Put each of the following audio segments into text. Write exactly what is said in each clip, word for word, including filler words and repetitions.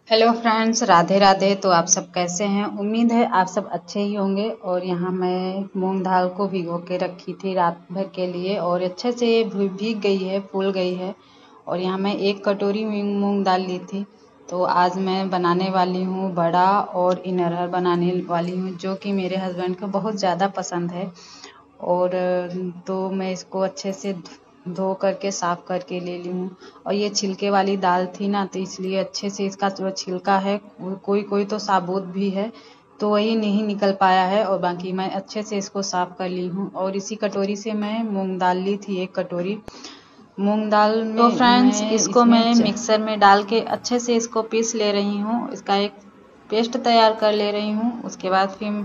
Hello friends, Radhe Radhe. तो आप सब कैसे हैं? उम्मीद है आप सब अच्छे ही होंगे। और यहाँ मैं मूंग दाल को भिगो के रखी थी रात भर के लिए और अच्छे से ये भी- भीग गई है, फूल गई है। और यहाँ मैं एक कटोरी मूंग मूंग दाल ली थी। तो आज मैं बनाने वाली हूँ बड़ा और इनरहर बनाने वाली हूँ, जो कि मेरे हस्बैंड को बहुत ज़्यादा पसंद है। और तो मैं इसको अच्छे से धो करके साफ करके ले ली हूँ। और ये छिलके वाली दाल थी ना, तो इसलिए अच्छे से इसका जो छिलका है, कोई कोई तो साबुत भी है, तो वही नहीं निकल पाया है। और बाकी मैं अच्छे से इसको साफ कर ली हूँ। और इसी कटोरी से मैं मूंग दाल ली थी, एक कटोरी मूंग दाल में। तो फ्रेंड्स, इसको मैं मिक्सर में डाल के अच्छे से इसको पीस ले रही हूँ, इसका एक पेस्ट तैयार कर ले रही हूँ। उसके बाद फिर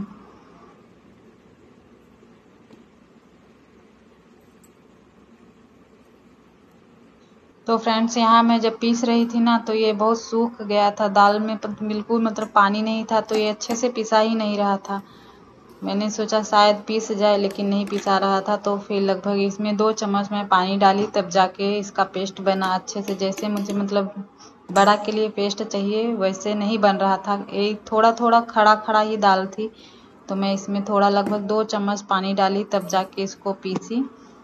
तो फ्रेंड्स, यहाँ मैं जब पीस रही थी ना, तो ये बहुत सूख गया था, दाल में बिल्कुल मतलब पानी नहीं था, तो ये अच्छे से पिसा ही नहीं रहा था। मैंने सोचा शायद पीस जाए, लेकिन नहीं पिसा रहा था। तो फिर लगभग इसमें दो चम्मच मैं पानी डाली, तब जाके इसका पेस्ट बना अच्छे से। जैसे मुझे मतलब बड़ा के लिए पेस्ट चाहिए, वैसे नहीं बन रहा था। एक थोड़ा थोड़ा खड़ा खड़ा ही दाल थी, तो मैं इसमें थोड़ा लगभग दो चम्मच पानी डाली, तब जाके इसको पीसी।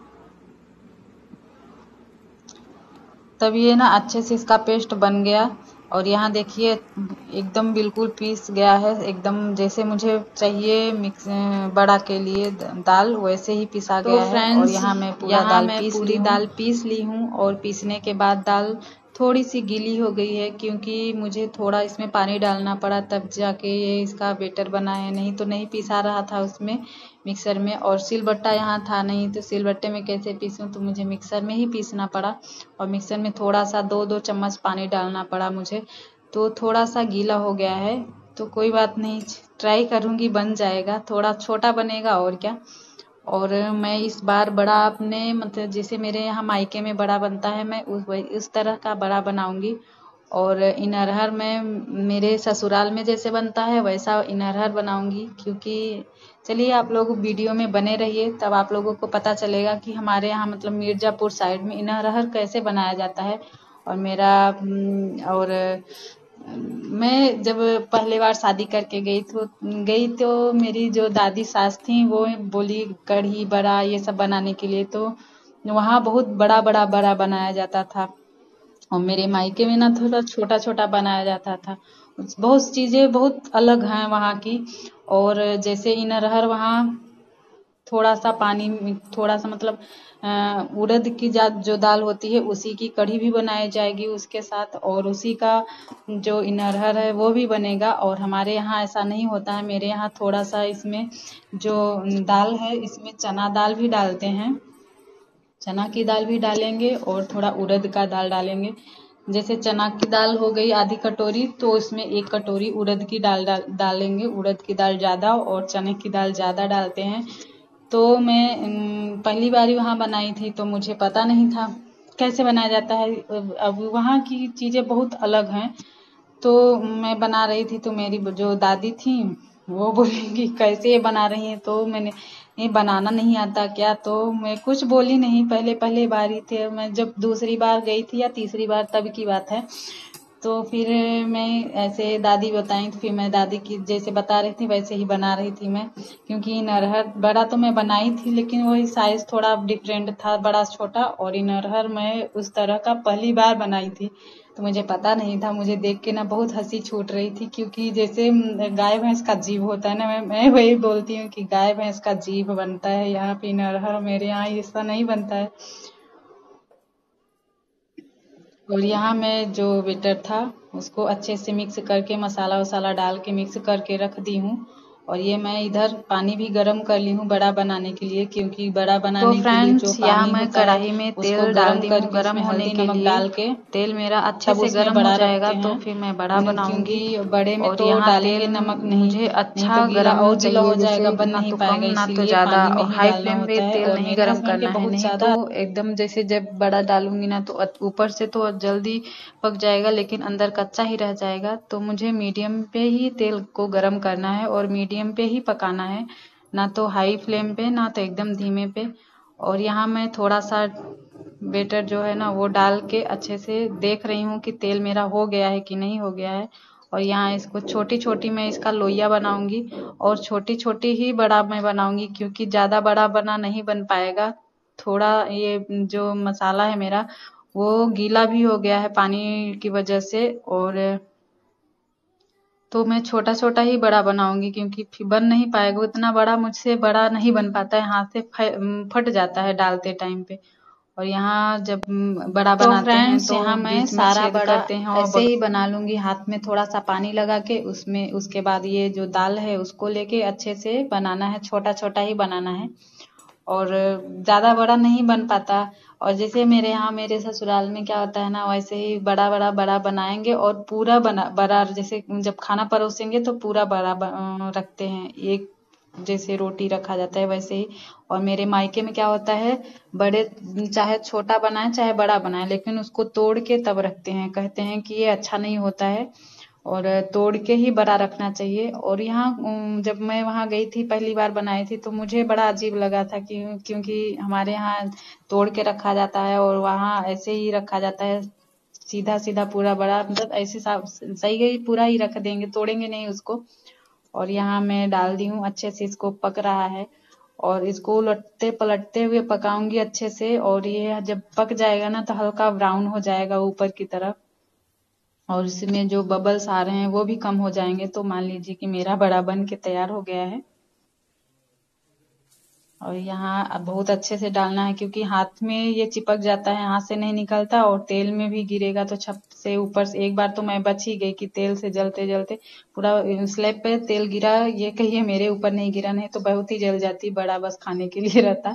तब ये ना अच्छे से इसका पेस्ट बन गया। और यहाँ देखिए एकदम बिल्कुल पीस गया है, एकदम जैसे मुझे चाहिए मिक्स बड़ा के लिए दाल, वैसे ही पिसा तो गया है। और यहाँ मैं पूरा यहाँ दाल मैं पीस पूरी दाल पीस ली हूँ। और पीसने के बाद दाल थोड़ी सी गीली हो गई है, क्योंकि मुझे थोड़ा इसमें पानी डालना पड़ा, तब जाके ये इसका बेटर बना है। नहीं तो नहीं पिसा रहा था उसमें मिक्सर में। और सिलबट्टा यहाँ था नहीं, तो सिलबट्टे में कैसे पीसूं, तो मुझे मिक्सर में ही पीसना पड़ा। और मिक्सर में थोड़ा सा दो दो चम्मच पानी डालना पड़ा मुझे। तो थोड़ा सा गीला हो गया है, तो कोई बात नहीं, ट्राई करूँगी, बन जाएगा। थोड़ा छोटा बनेगा और क्या। और मैं इस बार बड़ा अपने मतलब जैसे मेरे यहाँ मायके में बड़ा बनता है, मैं उस उस तरह का बड़ा बनाऊंगी। और इनरहर में मेरे ससुराल में जैसे बनता है वैसा इनरहर बनाऊंगी। क्योंकि चलिए, आप लोग वीडियो में बने रहिए, तब आप लोगों को पता चलेगा कि हमारे यहाँ मतलब मिर्ज़ापुर साइड में इनरहर कैसे बनाया जाता है। और मेरा और मैं जब पहली बार शादी करके गई तो गई तो मेरी जो दादी सास थी, वो बोली कढ़ी बड़ा ये सब बनाने के लिए। तो वहाँ बहुत बड़ा बड़ा बड़ा बनाया जाता था, और मेरे मायके में ना थोड़ा छोटा छोटा बनाया जाता था। बहुत चीज़ें बहुत अलग हैं वहाँ की। और जैसे इनरहर वहाँ थोड़ा सा पानी में थोड़ा सा मतलब अ, उड़द की जा जो दाल होती है, उसी की कढ़ी भी बनाई जाएगी उसके साथ। और उसी का जो इनरहर है वो भी बनेगा। और हमारे यहाँ ऐसा नहीं होता है, मेरे यहाँ थोड़ा सा इसमें जो दाल है, इसमें चना दाल भी डालते हैं, चना की दाल भी डालेंगे और थोड़ा उड़द का दाल डालेंगे। जैसे चना की दाल हो गई आधी कटोरी, तो उसमें एक कटोरी उड़द की दाल डाल डालेंगे। उड़द की दाल ज़्यादा और चने की दाल ज़्यादा डालते हैं। तो मैं पहली बार वहाँ बनाई थी, तो मुझे पता नहीं था कैसे बनाया जाता है। अब वहाँ की चीज़ें बहुत अलग हैं। तो मैं बना रही थी, तो मेरी जो दादी थी वो बोलेंगी कैसे ये बना रही हैं। तो मैंने ये बनाना नहीं आता क्या, तो मैं कुछ बोली नहीं। पहले पहले बार ही थे, मैं जब दूसरी बार गई थी या तीसरी बार तब की बात है। तो फिर मैं ऐसे दादी बताई, तो फिर मैं दादी की जैसे बता रही थी वैसे ही बना रही थी मैं। क्योंकि नरहर बड़ा तो मैं बनाई थी, लेकिन वही साइज थोड़ा डिफरेंट था, बड़ा छोटा। और नरहर मैं उस तरह का पहली बार बनाई थी, तो मुझे पता नहीं था। मुझे देख के ना बहुत हंसी छूट रही थी, क्योंकि जैसे गाय भैंस का जीभ होता है ना, मैं मैं वही बोलती हूँ कि गाय भैंस का जीभ बनता है यहाँ पे नरहर, मेरे यहाँ ऐसा नहीं बनता है। और यहाँ मैं जो बेटर था उसको अच्छे से मिक्स करके मसाला वसाला डाल के मिक्स करके रख दी हूँ। और ये मैं इधर पानी भी गरम कर ली हूँ बड़ा बनाने के लिए, क्योंकि बड़ा बनाने तो के लिए जो यहाँ मैं कढ़ाई में तेल डाल दी हूँ गरम होने के लिए। डाल के तेल मेरा अच्छे से गरम हो जाएगा, तो फिर मैं बड़ा बनाऊंगी। बड़े में तो डालेंगे नमक नहीं, मुझे अच्छा गरम हो चाहिए, जैसे ना तो कम ना तो ज्यादा, और हाई फ्लेम पे तेल नहीं गरम करना है, नहीं तो एकदम जैसे जब बड़ा डालूंगी ना, तो ऊपर से तो जल्दी पक जाएगा, लेकिन अंदर कच्चा ही रह जाएगा। तो मुझे मीडियम पे ही तेल को गरम करना है और मीडियम पे ही पकाना है, ना तो हाई फ्लेम पे ना तो एकदम धीमे पे। और यहाँ मैं थोड़ा सा बेटर जो है ना वो डाल के अच्छे से देख रही हूँ कि तेल मेरा हो गया है कि नहीं हो गया है। और यहाँ इसको छोटी छोटी मैं इसका लोइया बनाऊंगी, और छोटी छोटी ही बड़ा मैं बनाऊंगी, क्योंकि ज्यादा बड़ा बना नहीं बन पाएगा। थोड़ा ये जो मसाला है मेरा वो गीला भी हो गया है पानी की वजह से, और तो मैं छोटा छोटा ही बड़ा बनाऊंगी, क्योंकि फिर बन नहीं पाएगा उतना बड़ा, मुझसे बड़ा नहीं बन पाता है, हाथ से फट जाता है डालते टाइम पे। और यहाँ जब बड़ा तो बनाते हैं तो यहाँ मैं सारा बड़ा करते हैं और ऐसे ही बना लूंगी, हाथ में थोड़ा सा पानी लगा के उसमें, उसके बाद ये जो दाल है उसको लेके अच्छे से बनाना है, छोटा छोटा ही बनाना है, और ज्यादा बड़ा नहीं बन पाता। और जैसे मेरे यहाँ मेरे ससुराल में क्या होता है ना, वैसे ही बड़ा बड़ा बड़ा बनाएंगे, और पूरा बना बड़ा, जैसे जब खाना परोसेंगे तो पूरा बड़ा ब- रखते हैं, एक जैसे रोटी रखा जाता है वैसे ही। और मेरे मायके में क्या होता है, बड़े चाहे छोटा बनाए चाहे बड़ा बनाए, लेकिन उसको तोड़ के तब रखते हैं, कहते हैं कि ये अच्छा नहीं होता है, और तोड़ के ही बड़ा रखना चाहिए। और यहाँ उम, जब मैं वहाँ गई थी पहली बार बनाई थी तो मुझे बड़ा अजीब लगा था, कि क्योंकि हमारे यहाँ तोड़ के रखा जाता है और वहाँ ऐसे ही रखा जाता है, सीधा सीधा पूरा बड़ा, मतलब ऐसे सा- सही गई पूरा ही रख देंगे, तोड़ेंगे नहीं उसको। और यहाँ मैं डाल दी हूँ, अच्छे से इसको पक रहा है, और इसको उलटते पलटते हुए पकाऊंगी अच्छे से, और ये जब पक जाएगा ना तो हल्का ब्राउन हो जाएगा ऊपर की तरफ, और इसमें जो बबल्स आ रहे हैं वो भी कम हो जाएंगे, तो मान लीजिए कि मेरा बड़ा बन के तैयार हो गया है। और यहाँ अब बहुत अच्छे से डालना है, क्योंकि हाथ में ये चिपक जाता है, हाथ से नहीं निकलता, और तेल में भी गिरेगा तो छप से ऊपर से, एक बार तो मैं बच ही गई कि तेल से जलते जलते पूरा स्लैब पे तेल गिरा, ये कहिए मेरे ऊपर नहीं गिरा, नहीं तो बहुत ही जल जाती, बड़ा बस खाने के लिए रहता।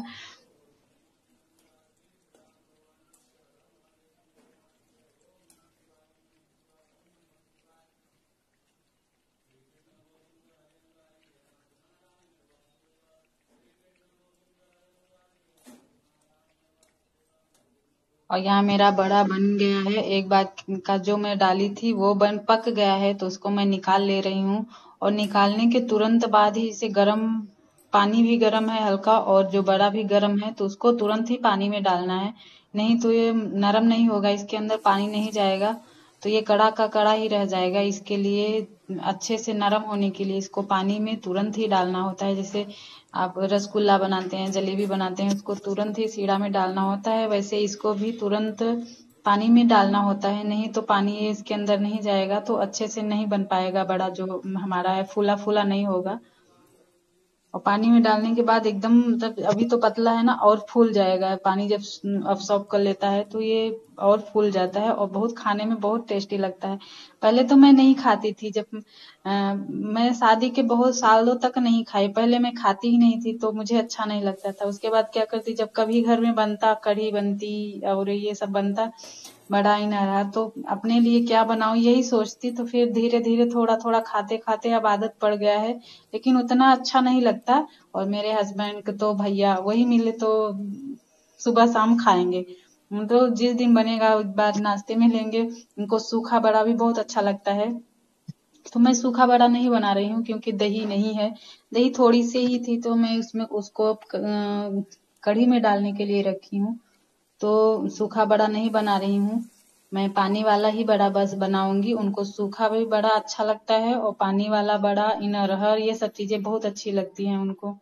और यहाँ मेरा बड़ा बन गया है, एक बार का जो मैं डाली थी वो बन पक गया है, तो उसको मैं निकाल ले रही हूँ। और निकालने के तुरंत बाद ही इसे गरम, पानी भी गरम है हल्का, और जो बड़ा भी गरम है, तो उसको तुरंत ही पानी में डालना है, नहीं तो ये नरम नहीं होगा, इसके अंदर पानी नहीं जाएगा, तो ये कड़ा का कड़ा ही रह जाएगा। इसके लिए अच्छे से नरम होने के लिए इसको पानी में तुरंत ही डालना होता है, जैसे आप रसगुल्ला बनाते हैं, जलेबी बनाते हैं, उसको तुरंत ही सीढ़ा में डालना होता है, वैसे इसको भी तुरंत पानी में डालना होता है, नहीं तो पानी इसके अंदर नहीं जाएगा तो अच्छे से नहीं बन पाएगा, बड़ा जो हमारा है फूला फूला नहीं होगा। और पानी में डालने के बाद एकदम, मतलब अभी तो पतला है ना, और फूल जाएगा, पानी जब अब्सॉर्ब कर लेता है तो ये और फूल जाता है, और बहुत खाने में बहुत टेस्टी लगता है। पहले तो मैं नहीं खाती थी, जब अ, मैं शादी के बहुत सालों तक नहीं खाई, पहले मैं खाती ही नहीं थी तो मुझे अच्छा नहीं लगता था। उसके बाद क्या करती, जब कभी घर में बनता, कढ़ी बनती और ये सब बनता, बड़ा ही ना रहा, तो अपने लिए क्या बनाऊं यही सोचती, तो फिर धीरे धीरे थोड़ा थोड़ा खाते खाते अब आदत पड़ गया है, लेकिन उतना अच्छा नहीं लगता। और मेरे हस्बैंड को तो भैया वही मिले तो सुबह शाम खाएंगे, मतलब जिस दिन बनेगा एक बार नाश्ते में लेंगे। उनको सूखा बड़ा भी बहुत अच्छा लगता है, तो मैं सूखा बड़ा नहीं बना रही हूँ, क्योंकि दही नहीं है, दही थोड़ी सी ही थी, तो मैं उसमें उसको अ, कढ़ी में डालने के लिए रखी हूँ, तो सूखा बड़ा नहीं बना रही हूँ। मैं पानी वाला ही बड़ा बस बनाऊंगी, उनको सूखा भी बड़ा अच्छा लगता है, और पानी वाला बड़ा, इन अरहर ये सब चीजें बहुत अच्छी लगती हैं उनको।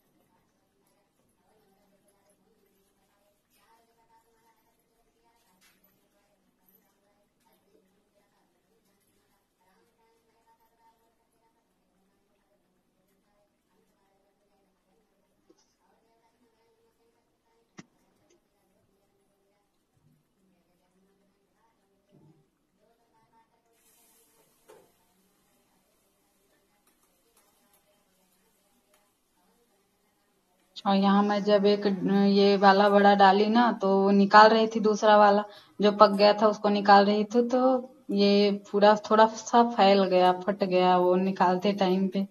और यहाँ मैं जब एक ये वाला बड़ा डाली ना, तो निकाल रही थी दूसरा वाला जो पक गया था, उसको निकाल रही थी, तो ये पूरा थोड़ा सा फैल गया, फट गया वो निकालते टाइम पे।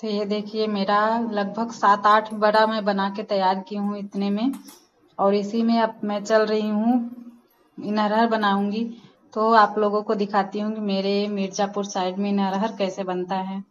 तो ये देखिए मेरा लगभग सात आठ बड़ा मैं बना के तैयार की हूँ इतने में, और इसी में अब मैं चल रही हूँ इनरहर बनाऊंगी। तो आप लोगों को दिखाती हूँ कि मेरे मिर्जापुर साइड में इनरहर कैसे बनता है।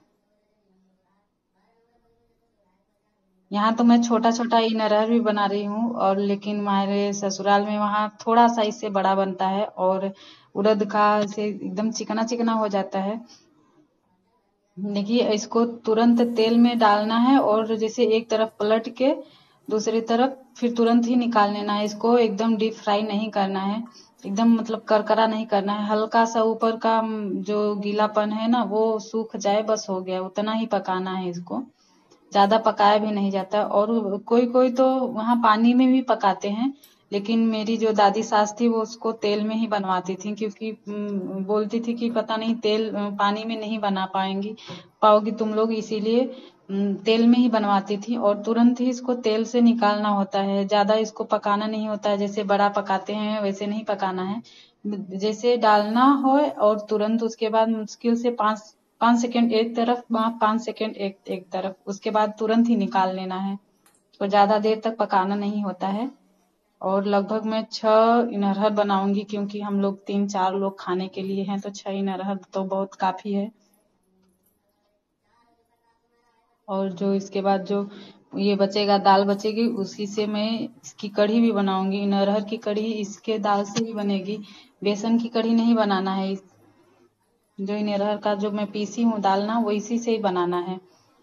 यहाँ तो मैं छोटा छोटा इनरहर भी बना रही हूँ, और लेकिन हमारे ससुराल में वहाँ थोड़ा सा इससे बड़ा बनता है, और उड़द का से एकदम चिकना चिकना हो जाता है। देखिए इसको तुरंत तेल में डालना है, और जैसे एक तरफ पलट के दूसरी तरफ फिर तुरंत ही निकाल लेना है। इसको एकदम डीप फ्राई नहीं करना है, एकदम मतलब करकरा नहीं करना है। हल्का सा ऊपर का जो गीलापन है ना वो सूख जाए, बस हो गया, उतना ही पकाना है इसको। ज्यादा पकाया भी नहीं जाता। और कोई कोई तो वहाँ पानी में भी पकाते हैं, लेकिन मेरी जो दादी सास थी वो उसको तेल में ही बनवाती थी, क्योंकि बोलती थी कि पता नहीं तेल पानी में नहीं बना पाएंगी पाओगी तुम लोग, इसीलिए तेल में ही बनवाती थी। और तुरंत ही इसको तेल से निकालना होता है, ज्यादा इसको पकाना नहीं होता है। जैसे बड़ा पकाते हैं वैसे नहीं पकाना है, जैसे डालना हो और तुरंत उसके बाद मुश्किल से पाँच पाँच सेकंड एक तरफ, वहाँ पाँच सेकंड एक एक तरफ, उसके बाद तुरंत ही निकाल लेना है। तो ज्यादा देर तक पकाना नहीं होता है। और लगभग मैं छह इनरहर बनाऊंगी, क्योंकि हम लोग तीन चार लोग खाने के लिए हैं, तो छह इनरहर तो बहुत काफी है। और जो इसके बाद जो ये बचेगा, दाल बचेगी, उसी से मैं इसकी कढ़ी भी बनाऊंगी। इनरहर की कढ़ी इसके दाल से ही बनेगी, बेसन की कढ़ी नहीं बनाना है। जो इनरहर का जो मैं पीसी हूँ दाल ना, वो इसी से ही बनाना है।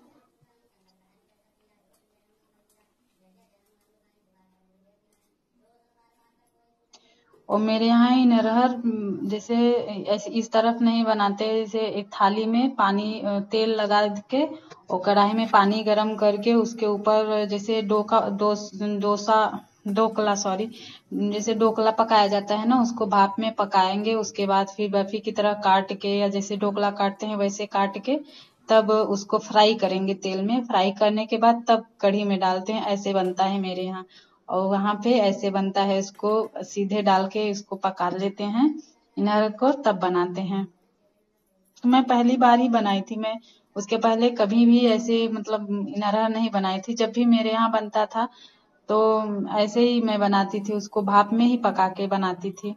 और मेरे यहाँ ही नरहर जैसे ऐसे इस तरफ नहीं बनाते, जैसे एक थाली में पानी तेल लगा के और कढ़ाई में पानी गरम करके उसके ऊपर जैसे डोका डो, डोसा ढोकला सॉरी जैसे ढोकला पकाया जाता है ना, उसको भाप में पकाएंगे। उसके बाद फिर बर्फी की तरह काट के, या जैसे ढोकला काटते हैं वैसे काट के, तब उसको फ्राई करेंगे तेल में। फ्राई करने के बाद तब कढ़ी में डालते हैं, ऐसे बनता है मेरे यहाँ। और वहां पे ऐसे बनता है, इसको सीधे डाल के इसको पका लेते हैं इनर को, तब बनाते हैं। तो मैं पहली बार ही बनाई थी, मैं उसके पहले कभी भी ऐसे मतलब इनरहर नहीं बनाई थी। जब भी मेरे यहाँ बनता था तो ऐसे ही मैं बनाती थी, उसको भाप में ही पका के बनाती थी।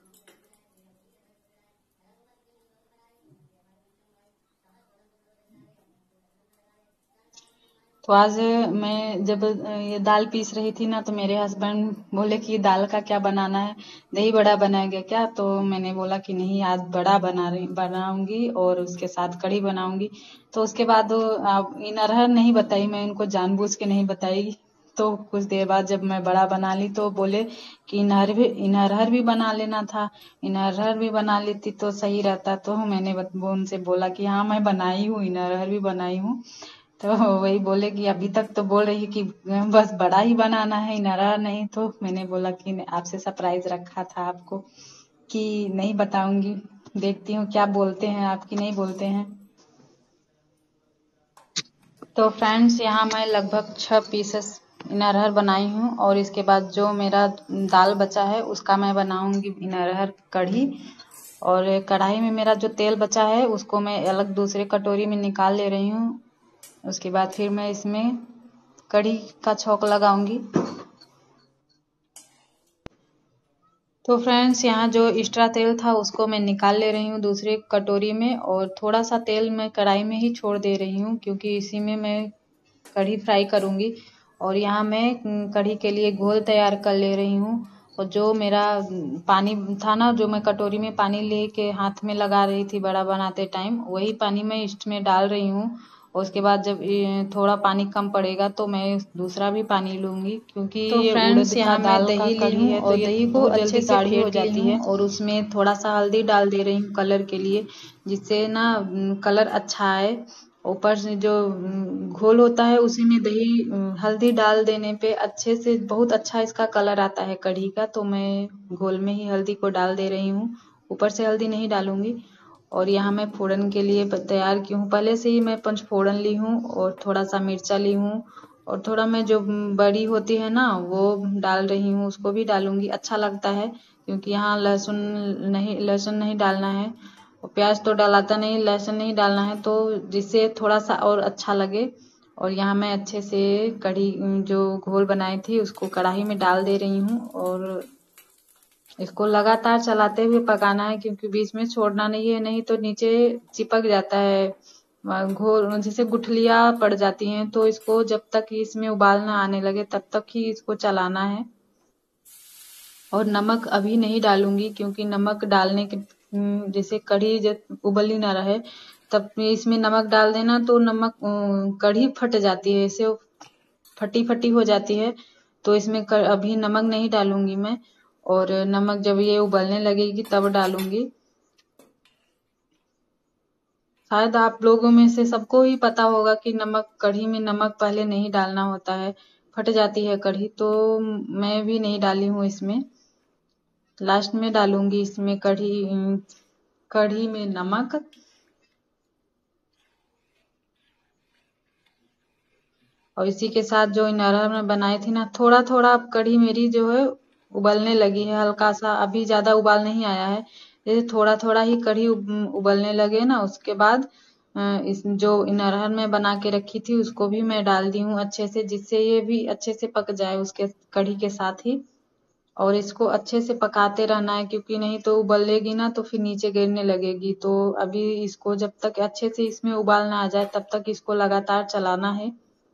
तो आज मैं जब ये दाल पीस रही थी ना, तो मेरे हस्बैंड बोले कि दाल का क्या बनाना है, दही बड़ा बनाएंगे क्या? तो मैंने बोला कि नहीं, आज बड़ा बना रही बनाऊंगी और उसके साथ कढ़ी बनाऊंगी। तो उसके बाद आप इन अरहर नहीं बताई, मैं उनको जानबूझ के नहीं बताई। तो कुछ देर बाद जब मैं बड़ा बना ली तो बोले कि इनहर भी इनहर भी बना लेना था, इनहर भी बना लेती तो सही रहता। तो मैंने वो उनसे बोला कि हाँ मैं बनाई हूँ, इनहर भी बनाई हूँ। तो वही बोले कि अभी तक तो बोल रही है कि बस बड़ा ही बनाना है, नरा नहीं। तो मैंने बोला कि आपसे सरप्राइज रखा था आपको कि नहीं बताऊंगी, देखती हूँ क्या बोलते हैं आपकी, नहीं बोलते हैं। तो फ्रेंड्स यहाँ मैं लगभग छह पीसेस इनरहर बनाई हूँ, और इसके बाद जो मेरा दाल बचा है उसका मैं बनाऊंगी इनरहर कढ़ी। और कढ़ाई में मेरा जो तेल बचा है उसको मैं अलग दूसरे कटोरी में निकाल ले रही हूँ। उसके बाद फिर मैं इसमें कढ़ी का छौंक लगाऊंगी। तो फ्रेंड्स यहाँ जो एक्स्ट्रा तेल था उसको मैं निकाल ले रही हूँ दूसरे कटोरी में, और थोड़ा सा तेल मैं कढ़ाई में ही छोड़ दे रही हूँ, क्योंकि इसी में मैं कढ़ी फ्राई करूंगी। और यहाँ मैं कढ़ी के लिए घोल तैयार कर ले रही हूँ। और जो मेरा पानी था ना, जो मैं कटोरी में पानी लेके हाथ में लगा रही थी बड़ा बनाते टाइम, वही पानी मैं इसमें डाल रही हूँ। और उसके बाद जब थोड़ा पानी कम पड़ेगा तो मैं दूसरा भी पानी लूंगी, क्योंकि तो ये उड़द का दाल का कढ़ी है, तो दही को अच्छे से गाढ़ी हो जाती है। और उसमें थोड़ा सा हल्दी डाल दे रही हूँ कलर के लिए, जिससे ना कलर अच्छा आए। ऊपर से जो घोल होता है उसी में दही हल्दी डाल देने पे अच्छे से बहुत अच्छा इसका कलर आता है कढ़ी का। तो मैं घोल में ही हल्दी को डाल दे रही हूँ, ऊपर से हल्दी नहीं डालूंगी। और यहाँ मैं फोड़न के लिए तैयार की हूँ, पहले से ही मैं पंच फोड़न ली हूँ, और थोड़ा सा मिर्चा ली हूँ, और थोड़ा मैं जो बड़ी होती है ना वो डाल रही हूँ, उसको भी डालूंगी, अच्छा लगता है। क्योंकि यहाँ लहसुन नहीं लहसुन नहीं डालना है, और प्याज तो डालाता नहीं, लहसुन नहीं डालना है, तो जिससे थोड़ा सा और अच्छा लगे। और यहाँ मैं अच्छे से कढ़ी जो घोल बनाई थी उसको कढ़ाई में डाल दे रही हूँ और इसको लगातार चलाते हुए पकाना है, क्योंकि बीच में छोड़ना नहीं है, नहीं तो नीचे चिपक जाता है घोल, जैसे गुठलियां पड़ जाती हैं। तो इसको जब तक इसमें उबाल ना आने लगे तब तक ही इसको चलाना है। और नमक अभी नहीं डालूंगी, क्योंकि नमक डालने के जैसे कढ़ी जब उबली ना रहे तब इसमें नमक डाल देना तो नमक कढ़ी फट जाती है, ऐसे फटी फटी हो जाती है। तो इसमें कर, अभी नमक नहीं डालूंगी मैं, और नमक जब ये उबलने लगेगी तब डालूंगी। शायद आप लोगों में से सबको ही पता होगा कि नमक, कढ़ी में नमक पहले नहीं डालना होता है, फट जाती है कढ़ी। तो मैं भी नहीं डाली हूँ इसमें, लास्ट में डालूंगी इसमें कढ़ी कढ़ी में नमक। और इसी के साथ जो इनरहर में बनाई थी ना, थोड़ा थोड़ा कढ़ी मेरी जो है उबलने लगी है, हल्का सा, अभी ज्यादा उबाल नहीं आया है। जैसे थोड़ा थोड़ा ही कढ़ी उबलने लगे ना, उसके बाद इस जो इनरहर में बना के रखी थी उसको भी मैं डाल दी हूँ अच्छे से, जिससे ये भी अच्छे से पक जाए उसके कढ़ी के साथ ही। और इसको अच्छे से पकाते रहना है, क्योंकि नहीं तो उबलेगी ना तो फिर नीचे गिरने लगेगी। तो अभी इसको जब तक अच्छे से इसमें उबाल ना आ जाए तब तक इसको लगातार चलाना है।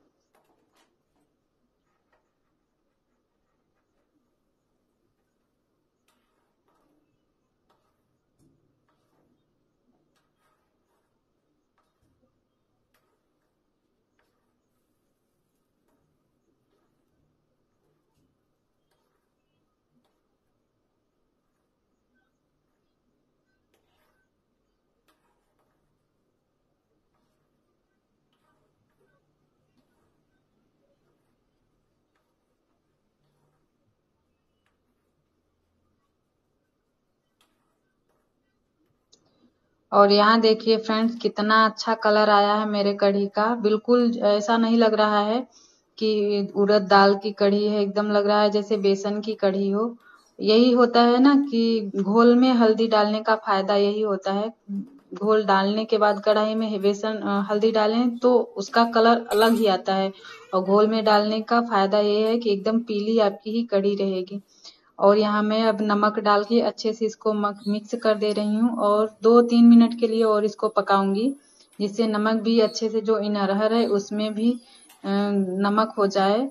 और यहाँ देखिए फ्रेंड्स, कितना अच्छा कलर आया है मेरे कढ़ी का। बिल्कुल ऐसा नहीं लग रहा है कि उड़द दाल की कढ़ी है, एकदम लग रहा है जैसे बेसन की कढ़ी हो। यही होता है ना कि घोल में हल्दी डालने का फायदा यही होता है। घोल डालने के बाद कढ़ाई में बेसन हल्दी डालें तो उसका कलर अलग ही आता है, और घोल में डालने का फायदा ये है कि एकदम पीली आपकी ही कढ़ी रहेगी। और यहाँ मैं अब नमक डाल के अच्छे से इसको मिक्स कर दे रही हूँ, और दो तीन मिनट के लिए और इसको पकाऊंगी, जिससे नमक भी अच्छे से जो इनरहर है उसमें भी नमक हो जाए।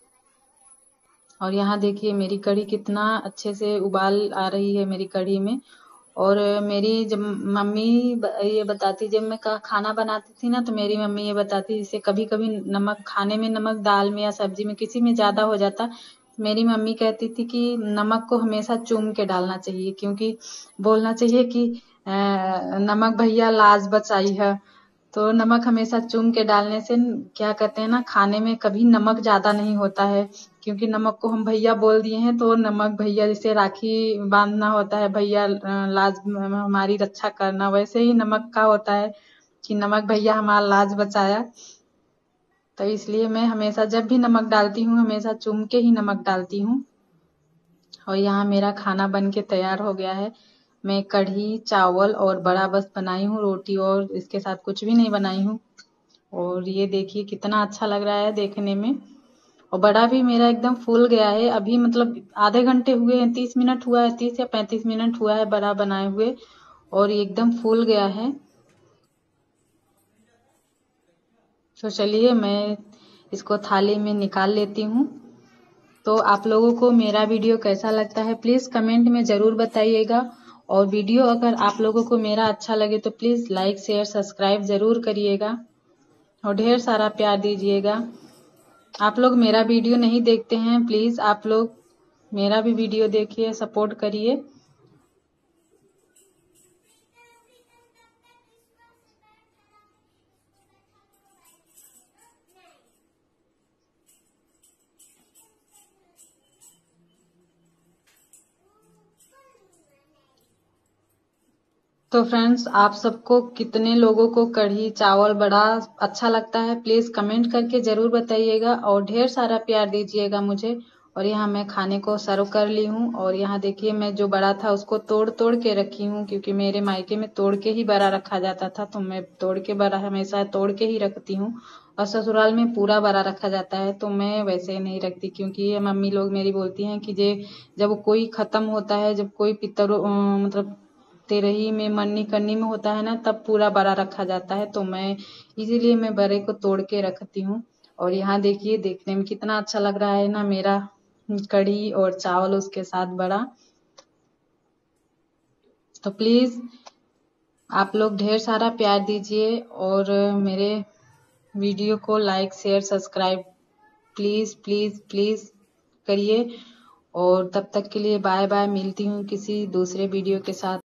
और यहाँ देखिए मेरी कढ़ी कितना अच्छे से उबाल आ रही है मेरी कढ़ी में। और मेरी जब मम्मी ये बताती, जब मैं खाना बनाती थी ना तो मेरी मम्मी ये बताती, जैसे कभी कभी नमक खाने में, नमक दाल में या सब्जी में किसी में ज्यादा हो जाता, मेरी मम्मी कहती थी कि नमक को हमेशा चूम के डालना चाहिए, क्योंकि बोलना चाहिए कि नमक भैया लाज बचाई है। तो नमक हमेशा चूम के डालने से क्या कहते हैं ना, खाने में कभी नमक ज्यादा नहीं होता है। क्योंकि नमक को हम भैया बोल दिए हैं, तो नमक भैया, जैसे राखी बांधना होता है, भैया लाज हमारी रक्षा करना, वैसे ही नमक का होता है कि नमक भैया हमारा लाज बचाया। तो इसलिए मैं हमेशा जब भी नमक डालती हूँ हमेशा चूम के ही नमक डालती हूँ। और यहाँ मेरा खाना बन के तैयार हो गया है। मैं कढ़ी, चावल और बड़ा बस बनाई हूँ, रोटी और इसके साथ कुछ भी नहीं बनाई हूँ। और ये देखिए कितना अच्छा लग रहा है देखने में। और बड़ा भी मेरा एकदम फूल गया है, अभी मतलब आधे घंटे हुए हैं, तीस मिनट हुआ है, तीस या पैंतीस मिनट हुआ है बड़ा बनाए हुए, और ये एकदम फूल गया है। तो चलिए मैं इसको थाली में निकाल लेती हूँ। तो आप लोगों को मेरा वीडियो कैसा लगता है प्लीज कमेंट में जरूर बताइएगा। और वीडियो अगर आप लोगों को मेरा अच्छा लगे तो प्लीज लाइक, शेयर, सब्सक्राइब जरूर करिएगा, और ढेर सारा प्यार दीजिएगा। आप लोग मेरा वीडियो नहीं देखते हैं, प्लीज आप लोग मेरा भी वीडियो देखिए, सपोर्ट करिए। तो फ्रेंड्स, आप सबको, कितने लोगों को कढ़ी चावल बड़ा अच्छा लगता है प्लीज कमेंट करके जरूर बताइएगा, और ढेर सारा प्यार दीजिएगा मुझे। और यहाँ मैं खाने को सर्व कर ली हूँ। और यहाँ देखिए मैं जो बड़ा था उसको तोड़ तोड़ के रखी हूँ, क्योंकि मेरे मायके में तोड़ के ही बड़ा रखा जाता था, तो मैं तोड़ के बड़ा हमेशा तोड़ के ही रखती हूँ। और ससुराल में पूरा बड़ा रखा जाता है, तो मैं वैसे नहीं रखती, क्योंकि ये मम्मी लोग मेरी बोलती हैं कि जे जब कोई खत्म होता है, जब कोई पितर मतलब तेरही में मन्नी करनी में होता है ना, तब पूरा बड़ा रखा जाता है, तो मैं इसीलिए मैं बड़े को तोड़ के रखती हूँ। और यहाँ देखिए देखने में कितना अच्छा लग रहा है ना मेरा कढ़ी और चावल उसके साथ बड़ा। तो प्लीज आप लोग ढेर सारा प्यार दीजिए और मेरे वीडियो को like share subscribe please please please करिए। और तब तक के लिए बाय बाय, मिलती हूँ किसी दूसरे वीडियो के साथ।